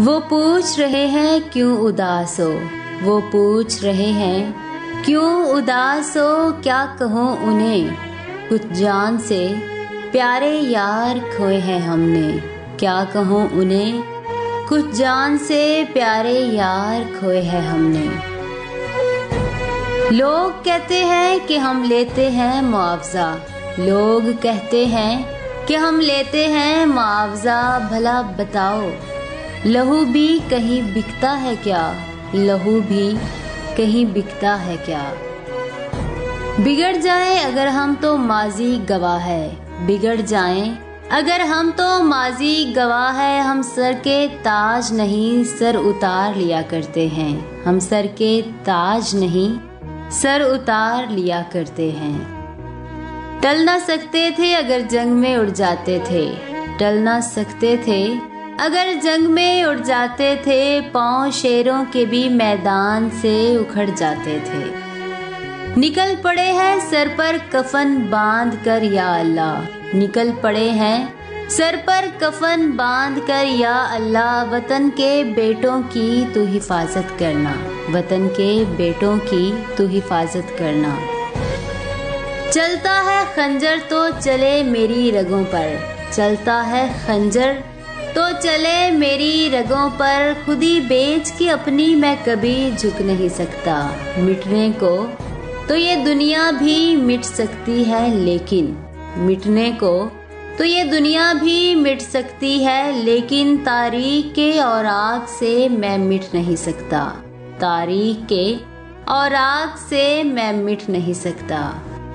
वो पूछ रहे हैं क्यों उदास हो, वो पूछ रहे हैं क्यों उदास हो। क्या कहूँ उन्हें, कुछ जान से प्यारे यार खोए हैं हमने। क्या कहूँ उन्हें, कुछ जान से प्यारे यार खोए हैं हमने। लोग कहते हैं कि हम लेते हैं मुआवजा, लोग कहते हैं कि हम लेते हैं मुआवजा। भला बताओ, लहू भी कहीं बिकता है क्या, लहू भी कहीं बिकता है क्या। बिगड़ जाए अगर हम तो माजी गवाह है, बिगड़ जाए अगर हम तो माजी गवाह है। हम सर के ताज नहीं सर उतार लिया करते हैं, हम सर के ताज नहीं सर उतार लिया करते हैं। टल ना सकते थे अगर जंग में उड़ जाते थे, टल ना सकते थे अगर जंग में उड़ जाते थे। पांव शेरों के भी मैदान से उखड़ जाते थे। निकल पड़े हैं सर पर कफन बांध कर या अल्लाह, निकल पड़े हैं सर पर कफन बांध कर या अल्लाह। वतन के बेटों की तू हिफाजत करना, वतन के बेटों की तू हिफाजत करना। चलता है खंजर तो चले मेरी रगों पर, चलता है खंजर तो चले मेरी रगों पर। खुदी बेच के अपनी मैं कभी झुक नहीं सकता। मिटने को तो ये दुनिया भी मिट सकती है, लेकिन मिटने को तो ये दुनिया भी मिट सकती है, लेकिन तारीख के और आग से मैं मिट नहीं सकता। तारीख के और आग से मैं मिट नहीं सकता।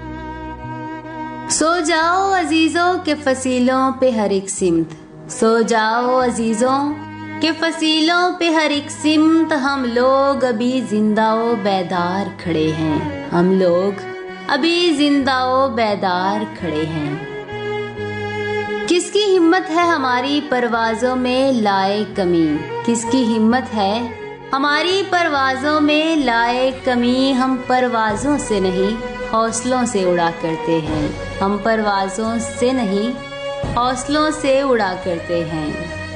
सो जाओ अजीजों के फसीलों पे हर एक सिमत, सो जाओ अजीजों के फसीलों पे हर एक सिमत। हम लोग अभी जिंदा व बेदार खड़े हैं, हम लोग अभी जिंदा व बेदार खड़े हैं। किसकी हिम्मत है हमारी परवाजों में लाए कमी, किसकी हिम्मत है हमारी परवाजों में लाए कमी। हम परवाजों से नहीं हौसलों से उड़ा करते हैं, हम परवाजों से नहीं हौसलों से उड़ा करते हैं।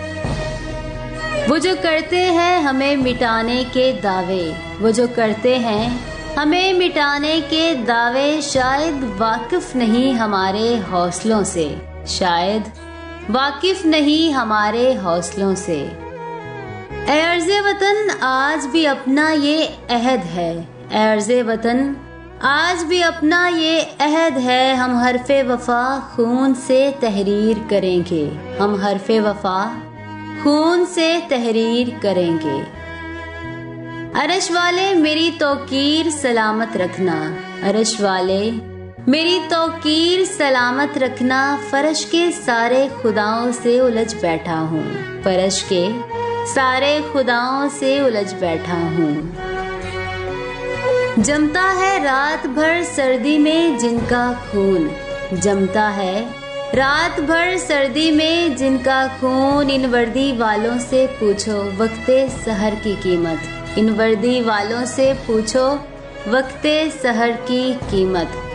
वो जो करते हैं हमें मिटाने के दावे, वो जो करते हैं हमें मिटाने के दावे। शायद वाकिफ नहीं हमारे हौसलों से, शायद वाकिफ नहीं हमारे हौसलों से। अर्ज़े वतन आज भी अपना ये अहद है, अर्ज़े वतन आज भी अपना ये अहद है। हम हरफ़े वफ़ा खून से तहरीर करेंगे, हम हरफ़े वफ़ा खून से तहरीर करेंगे। अरश वाले मेरी तौकीर सलामत रखना, अरश वाले मेरी तौकीर सलामत रखना। फर्श के सारे खुदाओं से उलझ बैठा हूँ, फर्श के सारे खुदाओं से उलझ बैठा हूँ। जमता है रात भर सर्दी में जिनका खून, जमता है रात भर सर्दी में जिनका खून। इन वर्दी वालों से पूछो वक्ते सहर की कीमत, इन वर्दी वालों से पूछो वक्ते सहर की कीमत।